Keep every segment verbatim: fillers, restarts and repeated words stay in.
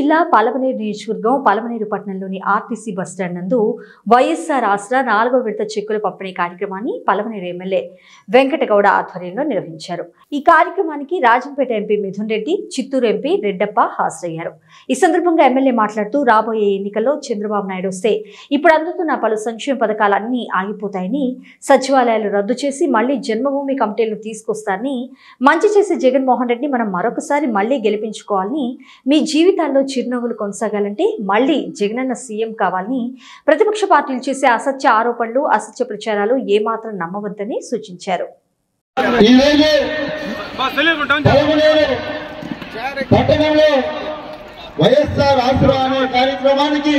జిల్లా పలమనేరు నియోజకవర్గం పలమనేరు పట్టణంలోని ఆర్టీసీ బస్టాండ్ నందు వైఎస్ఆర్ ఆసరా నాలుగో విడత చెక్కుల పంపిణీ కార్యక్రమాన్ని పలమనేరు ఎమ్మెల్యే వెంకటగౌడ ఆధ్వర్యంలో నిర్వహించారు। ఈ కార్యక్రమానికి రాజంపేట ఎంపీ మిథున్ రెడ్డి, చిత్తూరు ఎంపీ రెడ్డప్ప హాజరయ్యారు। ఈ సందర్భంగా ఎమ్మెల్యే మాట్లాడుతూ రాబోయే ఎన్నికల్లో చంద్రబాబు నాయుడు వస్తే ఇప్పుడు అందుతున్న పలు సంక్షేమ పథకాలన్నీ ఆగిపోతాయని, సచివాలయాలు రద్దు చేసి మళ్లీ జన్మభూమి కమిటీలను తీసుకొస్తారని, మంచి చేసే జగన్మోహన్ రెడ్డి మనం మరొకసారి మళ్లీ గెలిపించుకోవాలని, మీ జీవితాల్లో చిరునవ్వులు కొనసాగాలంటే మళ్లీ జగనన్న సీఎం కావాలని, ప్రతిపక్ష పార్టీలు చేసే అసత్య ఆరోపణలు, అసత్య ప్రచారాలు ఏమాత్రం నమ్మవద్దని సూచించారు। వైఎస్ఆర్ ఆసరా అనే కార్యక్రమానికి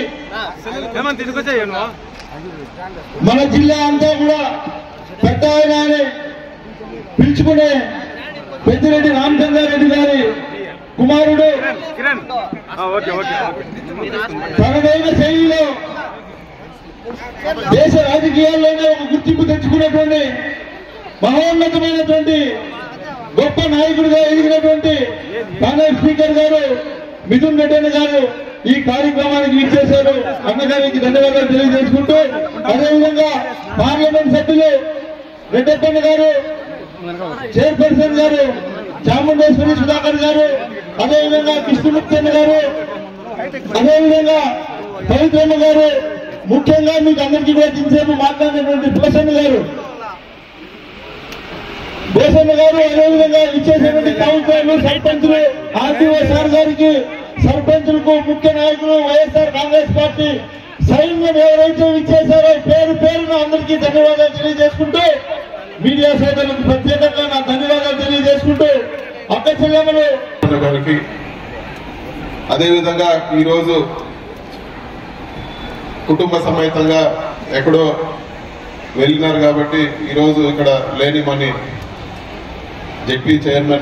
మన జిల్లా అంతా కూడా పెద్ద ఆయన పిలుచుకునే పెద్దిరెడ్డి రామచంద్రారెడ్డి గారి కుమారుడు తనదైన శైలిలో దేశ రాజకీయాల్లోనే ఒక గుర్తింపు తెచ్చుకున్నటువంటి మహోన్నతమైనటువంటి గొప్ప నాయకుడిగా ఎదిగినటువంటి కాంగ్రెస్ స్పీకర్ గారు మిథున్ రెడ్డి గారు ఈ కార్యక్రమానికి ఇచ్చేశారు। అన్నగారికి ధన్యవాదాలు తెలియజేసుకుంటూ, అదేవిధంగా పార్లమెంట్ సభ్యులు రెడ్డప్పన్న గారు, చైర్పర్సన్ గారు చాముండేశ్వరి సుధాకర్ గారు, అదేవిధంగా కృష్ణముక్తన్న గారు, అదేవిధంగా పవిత్రమ్మ గారు, ముఖ్యంగా మీకు అందరికీ కూడా ఇంతసేపు మాట్లాడినటువంటి భూషణ్ గారు భూషణ్ గారు అదేవిధంగా ఇచ్చేసినటువంటి కౌన్సిలర్లు, సర్పంచులు, ఆర్టీఓ సార్ గారికి, సర్పంచులకు, ముఖ్య నాయకులు, వైఎస్ఆర్ కాంగ్రెస్ పార్టీ సైన్యం ఎవరైతే ఇచ్చేశారో పేరు పేరున అందరికీ ధన్యవాదాలు తెలియజేసుకుంటూ, మీడియా సోదరులకు ప్రత్యేకంగా నా ధన్యవాదాలు తెలియజేసుకుంటూ, అక్క చెల్లెమ్మలు గారికి అదేవిధంగా ఈరోజు కుటుంబ సమేతంగా ఎక్కడో వెళ్ళినారు కాబట్టి ఈరోజు ఇక్కడ లేని మని జెడ్పీ చైర్మన్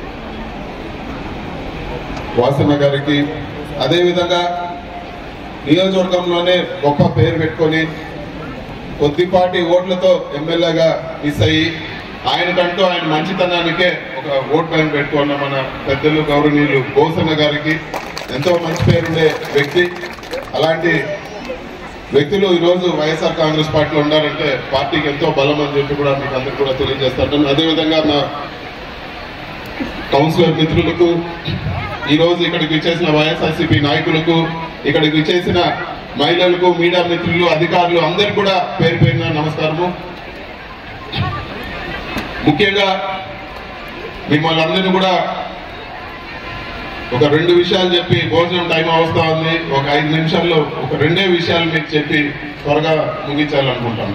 వాసన్న గారికి, అదేవిధంగా నియోజకవర్గంలోనే గొప్ప పేరు పెట్టుకొని కొద్దిపాటి ఓట్లతో ఎమ్మెల్యేగా మిస్ అయ్యి ఆయనకంటూ ఆయన మంచితనానికే ఒక ఓట్ బ్యాంక్ పెట్టుకున్న మన పెద్దలు గౌరవనీయులు బోసన్న గారికి, ఎంతో మంచి పేరుండే వ్యక్తి, అలాంటి వ్యక్తులు ఈరోజు వైఎస్ఆర్ కాంగ్రెస్ పార్టీలో ఉండాలంటే పార్టీకి ఎంతో బలం అని చెప్పి కూడా మీకు అందరికీ కూడా తెలియజేస్తాను। అదేవిధంగా నా కౌన్సిలర్ మిత్రులకు, ఈరోజు ఇక్కడికి విచ్చేసిన వైఎస్ఆర్సీపీ నాయకులకు, ఇక్కడికి విచ్చేసిన మహిళలకు, మీడియా మిత్రులు, అధికారులు అందరికీ కూడా పేరు పేరున నమస్కారము। ముఖ్యంగా మిమ్మల్ని అందరినీ కూడా ఒక రెండు విషయాలు చెప్పి, భోజనం టైం అవస్థా ఉంది, ఒక ఐదు నిమిషాల్లో ఒక రెండే విషయాలు మీకు చెప్పి త్వరగా ముగించాలనుకుంటాను।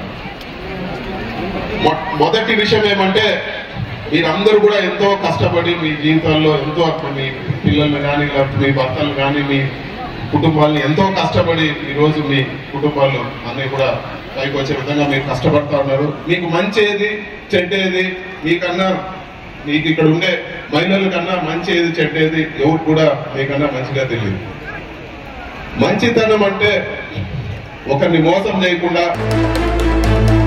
మొదటి విషయం ఏమంటే, మీరందరూ కూడా ఎంతో కష్టపడి మీ జీవితాల్లో ఎంతో మీ పిల్లల్ని కానీ, లేకపోతే మీ భర్తలు కానీ, మీ కుటుంబాలని ఎంతో కష్టపడి ఈరోజు మీ కుటుంబాలు అన్నీ కూడా పైకి వచ్చే విధంగా మీరు కష్టపడతా ఉన్నారు। మీకు మంచి ఏది చెడ్డేది, మీకన్నా మీకు ఇక్కడ ఉండే మహిళల కన్నా మంచి ఏది చెడ్డేది ఎవరు కూడా మీకన్నా మంచిగా తెలియదు। మంచితనం అంటే ఒకరిని మోసం చేయకుండా